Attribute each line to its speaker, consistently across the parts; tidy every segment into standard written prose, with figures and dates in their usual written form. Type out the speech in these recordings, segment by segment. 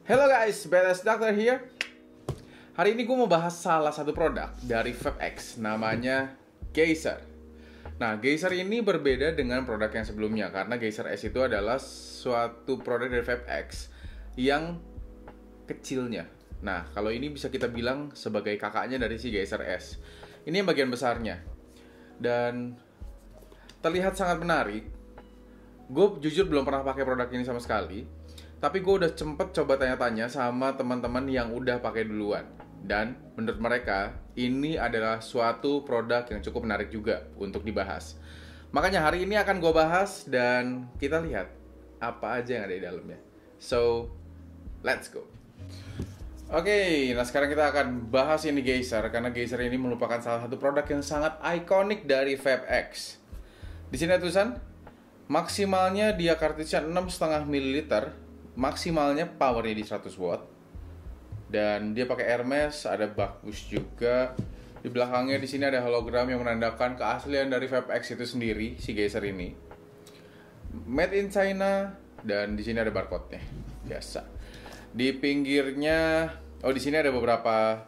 Speaker 1: Hello guys, Badass Doctor here. Hari ini gue mau bahas salah satu produk dari VapX, namanya Geyser. Nah, Geyser ini berbeda dengan produk yang sebelumnya karena Geyser S itu adalah suatu produk dari VapX yang kecilnya. Nah, kalau ini bisa kita bilang sebagai kakaknya dari si Geyser S. Ini yang bagian besarnya. Dan terlihat sangat menarik. Gue jujur belum pernah pakai produk ini sama sekali. Tapi gue udah sempet coba tanya-tanya sama teman-teman yang udah pakai duluan. Dan menurut mereka, ini adalah suatu produk yang cukup menarik juga untuk dibahas. Makanya hari ini akan gue bahas dan kita lihat apa aja yang ada di dalamnya. So, let's go. Oke, nah sekarang kita akan bahas ini Geyser. Karena Geyser ini merupakan salah satu produk yang sangat ikonik dari VapX. Di sini ada tulisan, maksimalnya dia kartridge 6,5 ml. Maksimalnya powernya di 100 watt. Dan dia pakai Hermes, ada bagus juga. Di belakangnya di sini ada hologram yang menandakan keaslian dari VapX itu sendiri, si Geyser ini. Made in China, dan di sini ada barcode-nya. Biasa. Di pinggirnya, di sini ada beberapa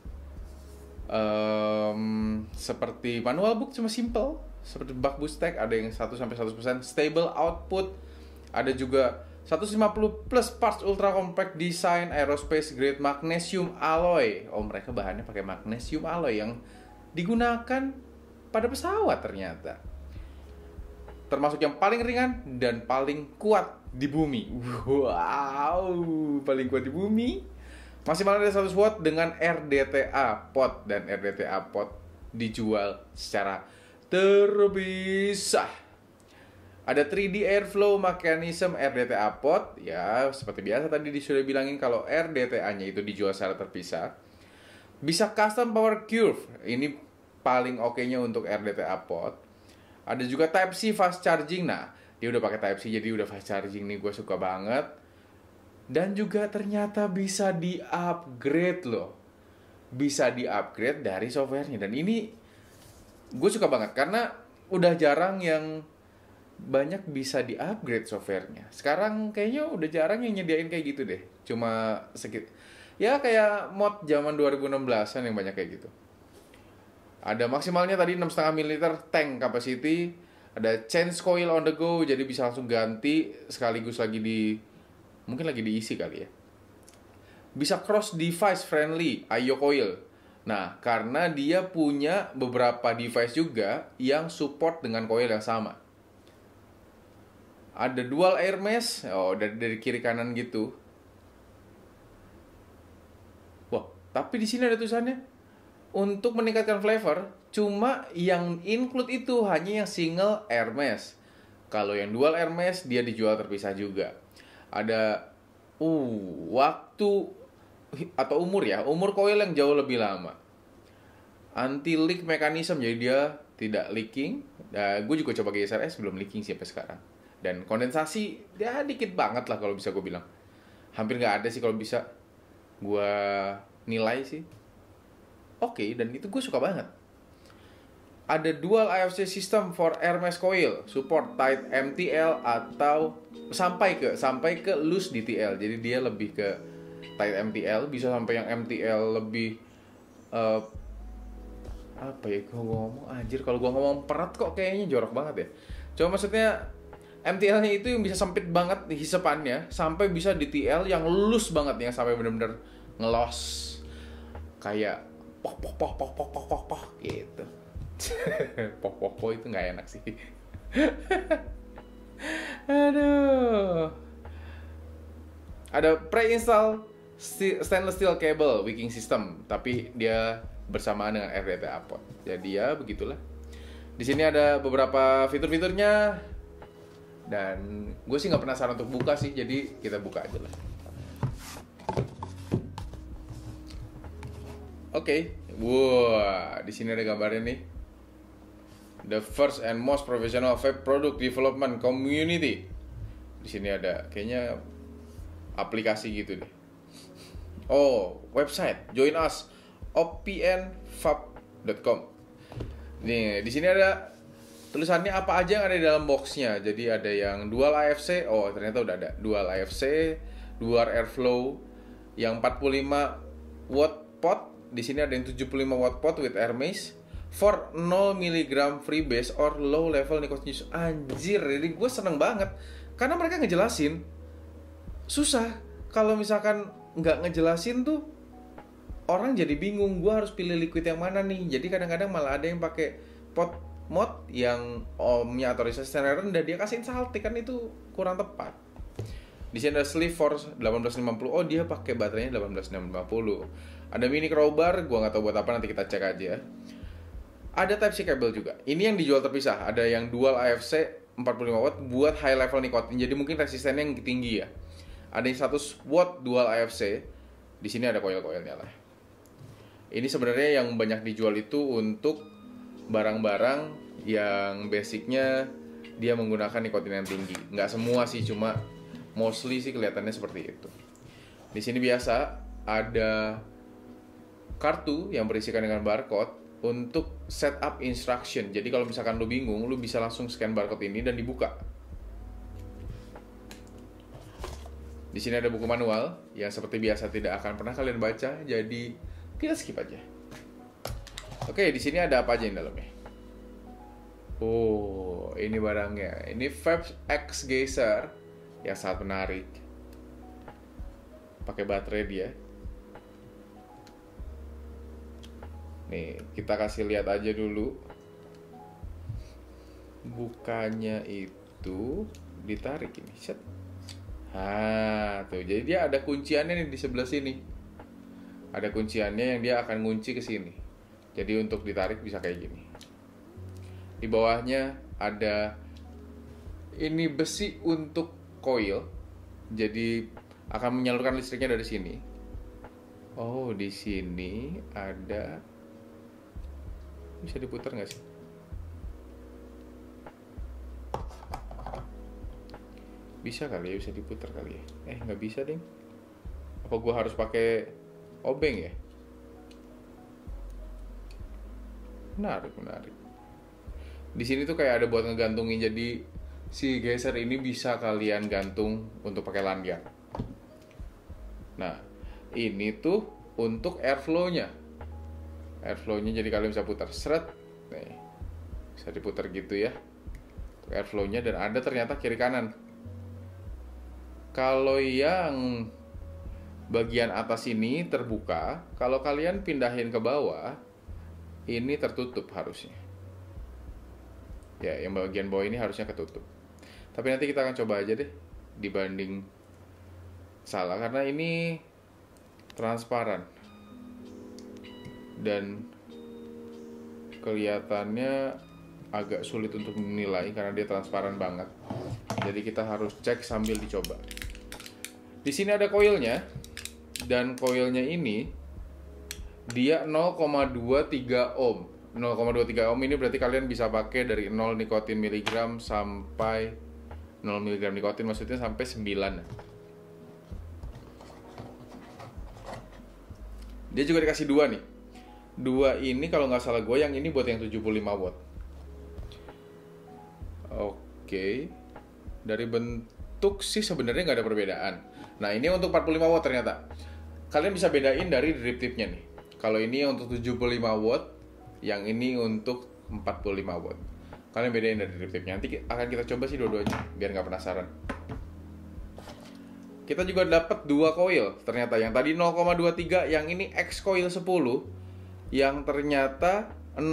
Speaker 1: seperti manual book, cuma simple. Seperti bug boost tag, ada yang 1-100%, stable output, ada juga 150 plus parts ultra compact design aerospace grade magnesium alloy. Oh, mereka bahannya pakai magnesium alloy yang digunakan pada pesawat ternyata. Termasuk yang paling ringan dan paling kuat di bumi. Wow, paling kuat di bumi. Maksimal ada 100 watt dengan RDTA pot, dan RDTA pot dijual secara terpisah. Ada 3D airflow mechanism RDTA pot. Ya, seperti biasa tadi sudah bilangin kalau RDTA-nya itu dijual secara terpisah. Bisa custom power curve. Ini paling oke-nya untuk RDTA pot. Ada juga Type-C fast charging. Nah, dia udah pakai Type-C jadi udah fast charging nih, gue suka banget. Dan juga ternyata bisa di-upgrade loh. Bisa di-upgrade dari softwarenya. Dan ini gue suka banget karena udah jarang yang banyak bisa di-upgrade softwarenya. Sekarang kayaknya udah jarang yang nyediain kayak gitu deh. Cuma sedikit. Ya kayak mod zaman 2016-an yang banyak kayak gitu. Ada maksimalnya tadi 6,5 ml tank capacity. Ada change coil on the go, jadi bisa langsung ganti sekaligus mungkin lagi diisi kali ya. Bisa cross device friendly IO coil. Nah, karena dia punya beberapa device juga yang support dengan coil yang sama. Ada dual air mesh, dari kiri kanan gitu. Wah, tapi di sini ada tulisannya untuk meningkatkan flavor, cuma yang include itu hanya yang single air mesh. Kalau yang dual air mesh dia dijual terpisah juga. Ada waktu atau umur coil yang jauh lebih lama. Anti leak mechanism, jadi dia tidak leaking. Nah, gue juga coba Geyser S belum leaking sih sampai sekarang. Dan kondensasi ya dikit banget lah kalau bisa gue bilang. Hampir nggak ada sih kalau bisa gue nilai sih. Oke, dan itu gue suka banget. Ada dual IFC system for air mesh coil, support tight MTL atau sampai ke loose DTL. Jadi dia lebih ke tight MTL, bisa sampai yang MTL lebih apa ya gue ngomong anjir, kalau gue ngomong perat kok kayaknya jorok banget ya. Cuma maksudnya MTL-nya itu yang bisa sempit banget di hisapannya, sampai bisa DTL yang loose banget, yang sampai bener-bener ngelos kayak pok gitu. Pok itu nggak enak sih. Aduh. Ada pre-install stainless steel cable wicking system, tapi dia bersamaan dengan RDTA pot. Jadi ya begitulah. Di sini ada beberapa fitur-fiturnya. Dan gue sih nggak penasaran untuk buka sih, jadi kita buka aja lah. Oke. Wah, di sini ada gambarnya nih. The first and most professional vape product development community. Di sini ada kayaknya aplikasi gitu deh. Website. Join us opnvape.com. Nih, di sini ada tulisannya apa aja yang ada di dalam boxnya. Jadi ada yang dual AFC, ternyata udah ada dual AFC, dual airflow, yang 45 watt pot, di sini ada yang 75 watt pot with air maze for 0 mg free base or low level nicotine use. Anjir, jadi gue seneng banget karena mereka ngejelasin. Susah kalau misalkan nggak ngejelasin tuh orang jadi bingung, gue harus pilih liquid yang mana nih. Jadi kadang-kadang malah ada yang pakai pot mod yang ohmnya atau resistance rendah, dia kasihin salty, kan itu kurang tepat. Di sini ada sleeve for 1850. Oh, dia pakai baterainya 18650. Ada mini crowbar, gue nggak tahu buat apa, nanti kita cek aja. Ada Type C kabel juga. Ini yang dijual terpisah. Ada yang dual AFC 45 watt buat high level nikotin. Jadi mungkin resistennya yang tinggi ya. Ada yang 100 watt dual AFC. Di sini ada coil-coilnya lah. Ini sebenarnya yang banyak dijual itu untuk barang-barang yang basicnya dia menggunakan nikotin yang tinggi. Nggak semua sih, cuma mostly sih kelihatannya seperti itu. Di sini biasa ada kartu yang berisikan dengan barcode untuk setup instruction. Jadi kalau misalkan lu bingung, lu bisa langsung scan barcode ini dan dibuka. Di sini ada buku manual yang seperti biasa tidak akan pernah kalian baca, jadi kita skip aja. Oke, di sini ada apa aja di dalamnya? Oh, ini barangnya. Ini Vape X Geyser yang sangat menarik. Pakai baterai dia. Nih, kita kasih lihat aja dulu. Bukannya itu ditarik ini, set. Tuh. Jadi dia ada kunciannya nih di sebelah sini. Ada kunciannya yang dia akan ngunci ke sini. Jadi untuk ditarik bisa kayak gini. Di bawahnya ada ini besi untuk coil. Jadi akan menyalurkan listriknya dari sini. Oh, di sini ada, bisa diputar nggak sih? Bisa kali ya, bisa diputar kali ya. Nggak bisa deh. Apa gua harus pakai obeng ya? Menarik. Di sini tuh kayak ada buat ngegantungin, jadi si geyser ini bisa kalian gantung untuk pakai lanyard. Nah, ini tuh untuk airflow-nya. Airflow-nya jadi kalian bisa putar seret. Nih, bisa diputar gitu ya. Untuk airflow-nya, dan ada ternyata kiri kanan. Kalau yang bagian atas ini terbuka, kalau kalian pindahin ke bawah, ini tertutup harusnya. Ya, yang bagian bawah ini harusnya ketutup. Tapi nanti kita akan coba aja deh, dibanding salah, karena ini transparan. Dan kelihatannya agak sulit untuk menilai karena dia transparan banget. Jadi kita harus cek sambil dicoba. Di sini ada coilnya, dan coilnya ini dia 0,23 ohm. 0,23 ohm ini berarti kalian bisa pakai dari 0 nikotin miligram sampai 0 mg nikotin, maksudnya sampai 9. Dia juga dikasih 2 nih. 2 ini kalau nggak salah gue yang ini buat yang 75 watt. Oke. Dari bentuk sih sebenarnya nggak ada perbedaan. Nah, ini untuk 45 watt ternyata. Kalian bisa bedain dari drip tipnya nih. Kalau ini untuk 75 watt, yang ini untuk 45 watt. Kalian bedain dari drip tipnya. Nanti akan kita coba sih dua-duanya, biar nggak penasaran. Kita juga dapat 2 coil ternyata. Yang tadi 0,23, yang ini X coil 10, yang ternyata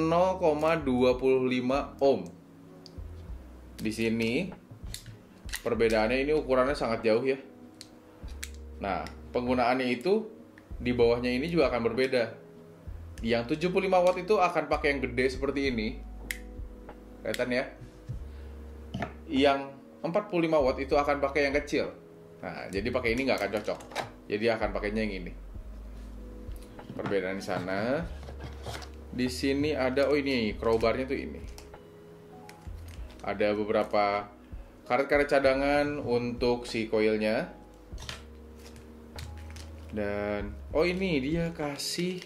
Speaker 1: 0,25 ohm. Di sini perbedaannya ini ukurannya sangat jauh ya. Nah, penggunaannya itu di bawahnya ini juga akan berbeda. Yang 75 watt itu akan pakai yang gede seperti ini. Kelihatan ya? Yang 45 watt itu akan pakai yang kecil. Nah, jadi pakai ini nggak akan cocok. Jadi akan pakainya yang ini. Perbedaan di sana. Di sini ada, oh ini crowbarnya tuh ini. Ada beberapa karet-karet cadangan untuk si coilnya. Dan oh ini dia kasih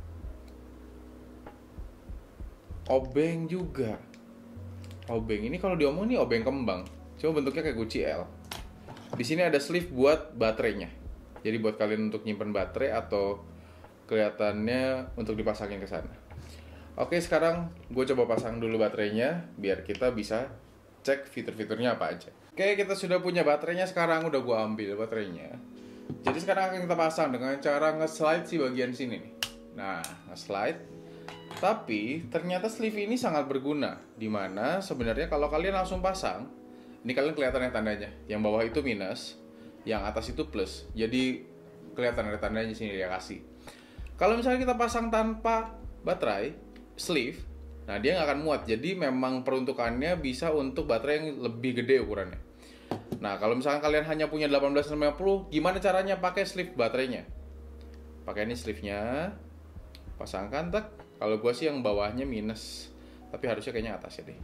Speaker 1: obeng juga. Obeng ini kalau diomong nih obeng kembang. Cuma bentuknya kayak guci L. Di sini ada sleeve buat baterainya. Jadi buat kalian untuk nyimpen baterai atau kelihatannya untuk dipasangin ke sana. Oke, sekarang gue coba pasang dulu baterainya biar kita bisa cek fitur-fiturnya apa aja. Oke, kita sudah punya baterainya sekarang, udah gue ambil baterainya. Jadi sekarang akan kita pasang dengan cara nge-slide si bagian sini nih. Nah, nge-slide. Tapi ternyata sleeve ini sangat berguna, dimana sebenarnya kalau kalian langsung pasang, ini kalian kelihatan ya tandanya. Yang bawah itu minus, yang atas itu plus. Jadi kelihatan ada tandanya sini dia kasih. Kalau misalnya kita pasang tanpa baterai sleeve, nah dia nggak akan muat. Jadi memang peruntukannya bisa untuk baterai yang lebih gede ukurannya. Nah kalau misalkan kalian hanya punya 1850, gimana caranya pakai sleeve baterainya? Pakai ini sleeve-nya, pasangkan tak. Kalau gue sih yang bawahnya minus, tapi harusnya kayaknya atas ya deh.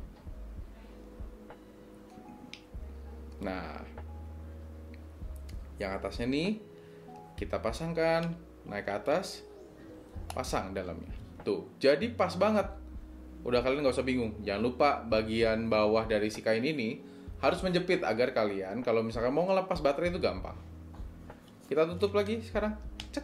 Speaker 1: Nah, yang atasnya nih kita pasangkan, naik ke atas, pasang dalamnya. Tuh, jadi pas banget. Udah kalian nggak usah bingung. Jangan lupa bagian bawah dari si kain ini harus menjepit agar kalian kalau misalkan mau ngelepas baterai itu gampang. Kita tutup lagi sekarang. Cek.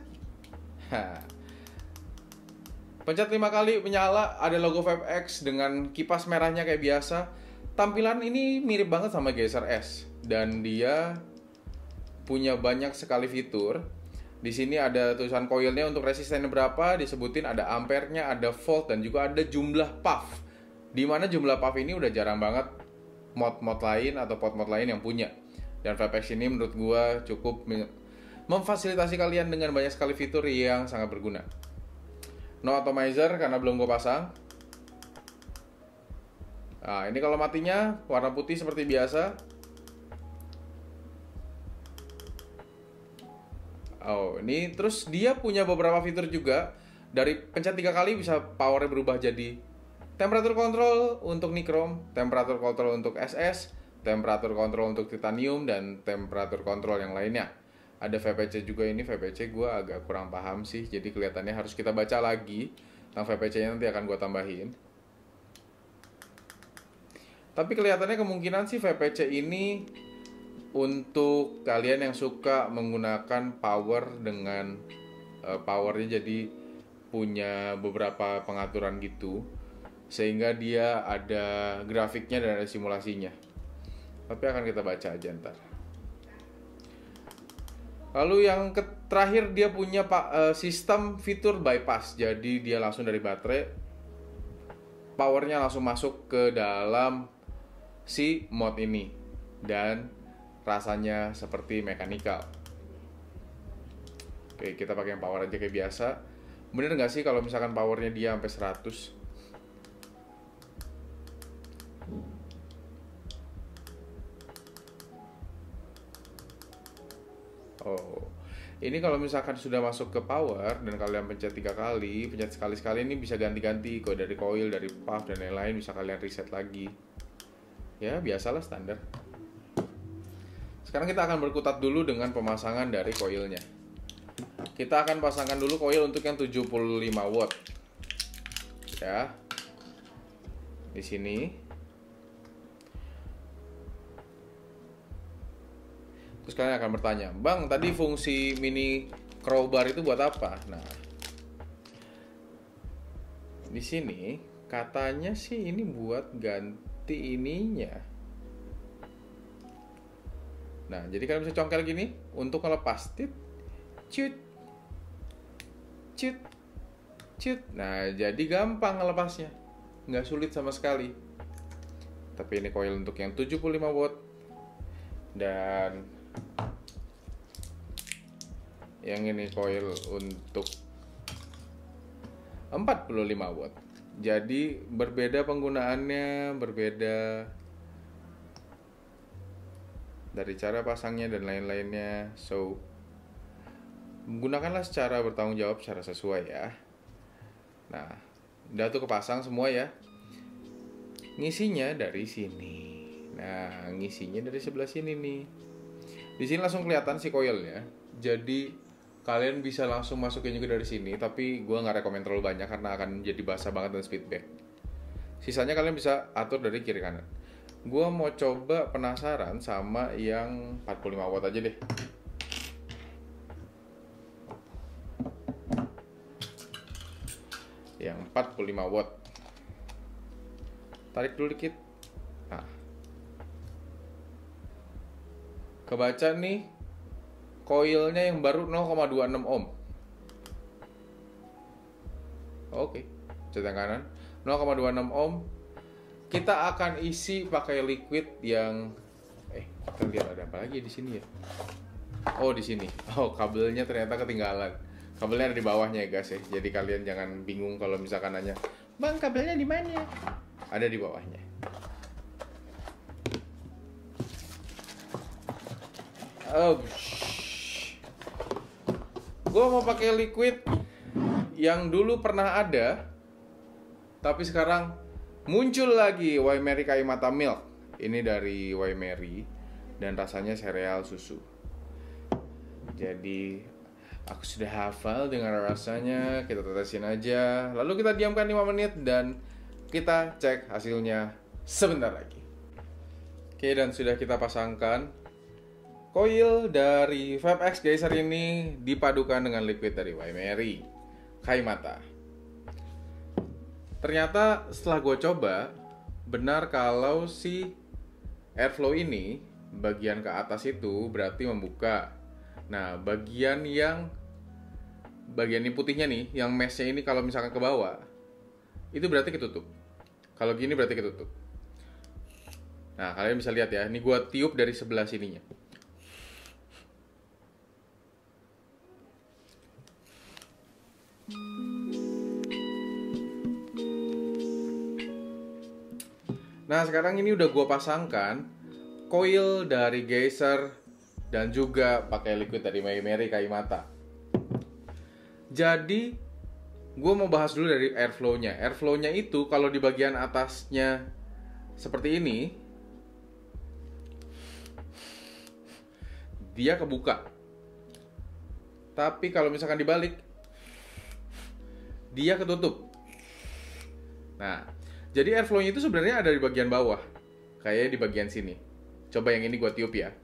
Speaker 1: Pencet 5 kali menyala, ada logo VapX dengan kipas merahnya kayak biasa. Tampilan ini mirip banget sama Geyser S dan dia punya banyak sekali fitur. Di sini ada tulisan coilnya untuk resistennya berapa, disebutin ada ampernya, ada volt dan juga ada jumlah puff. Dimana jumlah puff ini udah jarang banget mod-mod lain atau pot-mod lain yang punya. Dan VapX ini menurut gua cukup memfasilitasi kalian dengan banyak sekali fitur yang sangat berguna. No atomizer karena belum gua pasang. Nah, ini kalau matinya warna putih seperti biasa. Oh, ini terus dia punya beberapa fitur juga. Dari pencet 3 kali bisa powernya berubah jadi temperatur control untuk nichrome, temperatur control untuk SS, temperatur control untuk titanium, dan temperatur control yang lainnya. Ada VPC juga, ini VPC gue agak kurang paham sih, jadi kelihatannya harus kita baca lagi. Nah, VPC-nya nanti akan gue tambahin. Tapi kelihatannya kemungkinan sih VPC ini untuk kalian yang suka menggunakan power dengan powernya jadi punya beberapa pengaturan gitu, sehingga dia ada grafiknya dan ada simulasinya. Tapi akan kita baca aja ntar. Lalu yang terakhir dia punya sistem fitur bypass, jadi dia langsung dari baterai powernya langsung masuk ke dalam si mod ini dan rasanya seperti mekanikal. Oke, kita pakai yang power aja kayak biasa. Bener nggak sih kalau misalkan powernya dia sampai 100? Oh, ini kalau misalkan sudah masuk ke power dan kalian pencet 3 kali, pencet sekali-sekali ini bisa ganti-ganti kok dari coil, dari puff dan lain-lain, bisa kalian reset lagi. Ya, biasalah standar. Sekarang kita akan berkutat dulu dengan pemasangan dari coilnya. Kita akan pasangkan dulu coil untuk yang 75 watt. Ya. Di sini. Terus kalian akan bertanya, "Bang, tadi fungsi mini crowbar itu buat apa?" Nah, di sini katanya sih ini buat ganti ininya. Nah, jadi kalian bisa congkel gini untuk ngelepas tit, cut, cut, cut. Nah, jadi gampang ngelepasnya, nggak sulit sama sekali. Tapi ini coil untuk yang 75 watt dan yang ini coil untuk 45 watt. Jadi berbeda penggunaannya, berbeda dari cara pasangnya dan lain-lainnya. So, gunakanlah secara bertanggung jawab, secara sesuai ya. Nah, udah tuh kepasang semua ya. Ngisinya dari sini. Nah, ngisinya dari sebelah sini nih. Di sini langsung kelihatan si coilnya. Jadi kalian bisa langsung masukin juga dari sini. Tapi gue nggak rekomen terlalu banyak karena akan jadi basah banget dan feedback. Sisanya kalian bisa atur dari kiri kanan. Gue mau coba penasaran sama yang 45 watt aja deh. 45 watt. Tarik dulu dikit. Nah, kebaca nih koilnya yang baru 0,26 ohm. Oke, cat yang kanan 0,26 ohm. Kita akan isi pakai liquid yang kita lihat ada apa lagi di sini ya. Oh, di sini. Oh, kabelnya ternyata ketinggalan. Kabelnya ada di bawahnya ya guys ya. Jadi kalian jangan bingung kalau misalkan nanya, "Bang, kabelnya di mana?" Ada di bawahnya. Oh, gue mau pakai liquid yang dulu pernah ada, tapi sekarang muncul lagi, Waimarie Kaimata Milk. Ini dari Waimarie dan rasanya sereal susu. Jadi aku sudah hafal dengan rasanya. Kita tetesin aja, lalu kita diamkan 5 menit dan kita cek hasilnya sebentar lagi. Oke, dan sudah kita pasangkan. Coil dari FabX Geyser ini dipadukan dengan liquid dari Waimarie Kaimata. Ternyata setelah gue coba, benar kalau si airflow ini bagian ke atas itu berarti membuka. Nah, bagian ini putihnya nih, yang meshnya ini kalau misalkan ke bawah, itu berarti ketutup. Kalau gini berarti ketutup. Nah, kalian bisa lihat ya, ini gue tiup dari sebelah sininya. Nah, sekarang ini udah gue pasangkan coil dari Geyser dan juga pakai liquid dari Waimarie Kaimata. Jadi, gue mau bahas dulu dari airflow-nya. Airflow-nya itu kalau di bagian atasnya seperti ini, dia kebuka. Tapi kalau misalkan dibalik, dia ketutup. Nah, jadi airflow-nya itu sebenarnya ada di bagian bawah, kayak di bagian sini. Coba yang ini gue tiup ya.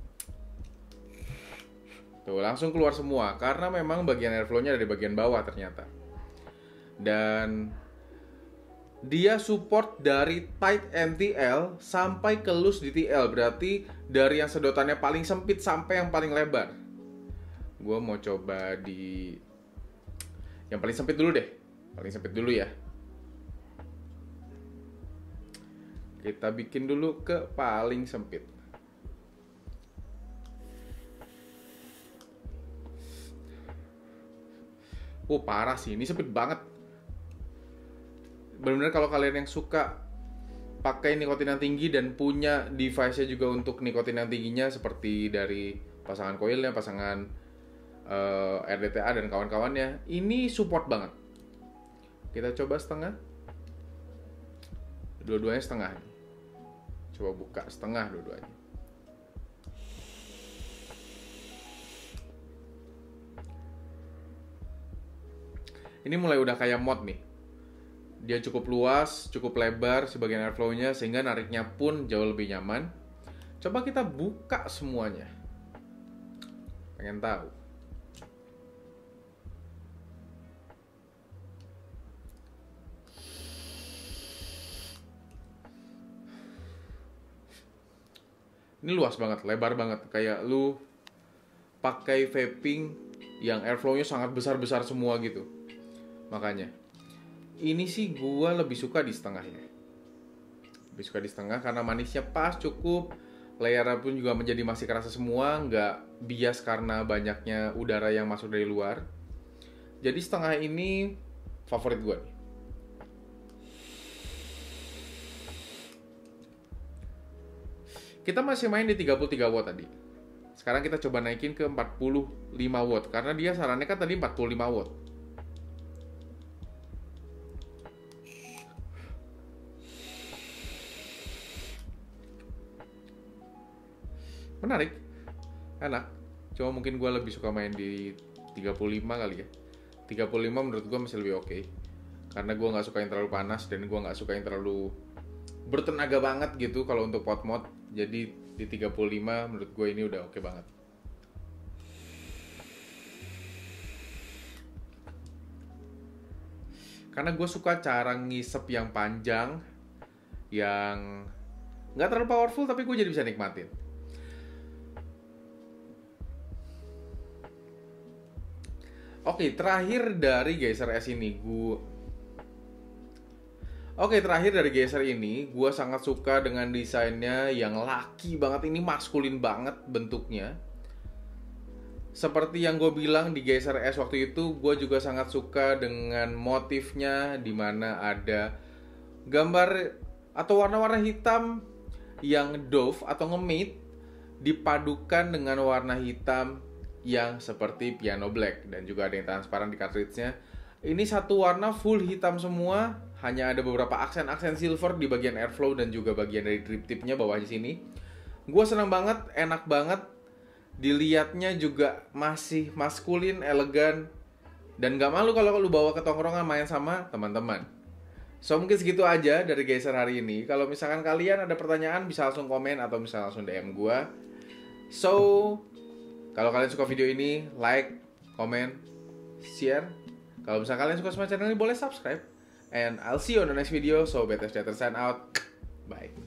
Speaker 1: Tuh, langsung keluar semua, karena memang bagian airflow-nya ada di bagian bawah ternyata. Dan dia support dari tight MTL sampai ke loose DTL, berarti dari yang sedotannya paling sempit sampai yang paling lebar. Gue mau coba di yang paling sempit dulu deh. Paling sempit dulu ya. Kita bikin dulu ke paling sempit. Parah sih, ini sempit banget. Benar-benar kalau kalian yang suka pakai nikotin yang tinggi dan punya device-nya juga untuk nikotin yang tingginya seperti dari pasangan coilnya, pasangan RDTA dan kawan-kawannya, ini support banget. Kita coba setengah. Dua-duanya setengah. Coba buka setengah dua-duanya. Ini mulai udah kayak mod nih. Dia cukup luas, cukup lebar sebagian airflow-nya sehingga nariknya pun jauh lebih nyaman. Coba kita buka semuanya. Pengen tahu. Ini luas banget, lebar banget. Kayak lu pakai vaping yang airflow-nya sangat besar-besar semua gitu. Makanya ini sih gua lebih suka di setengahnya. Lebih suka di setengah karena manisnya pas, cukup. Layarnya pun juga menjadi masih kerasa semua, nggak bias karena banyaknya udara yang masuk dari luar. Jadi setengah ini favorit gua nih. Kita masih main di 33 watt tadi. Sekarang kita coba naikin ke 45 watt karena dia sarannya kan tadi 45 watt. Menarik, enak. Cuma mungkin gue lebih suka main di 35 kali ya. 35 menurut gue masih lebih oke. Karena gue nggak suka yang terlalu panas dan gue nggak suka yang terlalu bertenaga banget gitu kalau untuk pot mod. Jadi di 35 menurut gue ini udah oke banget. karena gue suka cara ngisep yang panjang, yang nggak terlalu powerful tapi gue jadi bisa nikmatin. Oke, terakhir dari Geyser S ini gue sangat suka dengan desainnya yang laki banget, ini maskulin banget bentuknya. Seperti yang gue bilang di Geyser S waktu itu, gue juga sangat suka dengan motifnya, dimana ada gambar atau warna-warna hitam yang doff atau nge-matte dipadukan dengan warna hitam yang seperti piano black, dan juga ada yang transparan di cartridge-nya. Ini satu warna full hitam semua, hanya ada beberapa aksen-aksen silver di bagian airflow dan juga bagian dari drip tip-nya bawah di sini. Gue seneng banget, enak banget. Dilihatnya juga masih maskulin, elegan, dan gak malu kalau lu bawa ke tongkrongan main sama teman-teman. So mungkin segitu aja dari Geyser hari ini. Kalau misalkan kalian ada pertanyaan bisa langsung komen atau bisa langsung DM gue. So kalau kalian suka video ini, like, comment, share. Kalau misalkan kalian suka sama channel ini boleh subscribe. And I'll see you on the next video. So BTS Theater sign out. Bye.